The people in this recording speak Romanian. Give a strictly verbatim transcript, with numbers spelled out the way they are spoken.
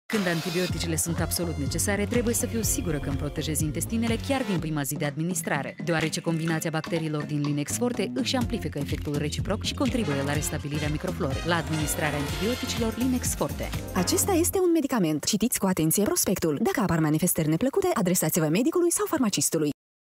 Când antibioticele sunt absolut necesare, trebuie să fiu sigură că îmi protejez intestinele chiar din prima zi de administrare, deoarece combinația bacteriilor din Linex Forte își amplifică efectul reciproc și contribuie la restabilirea microflorei. La administrarea antibioticilor Linex Forte. Acesta este un medicament. Citiți cu atenție prospectul. Dacă apar manifestări neplăcute, adresați-vă medicului sau farmacistului.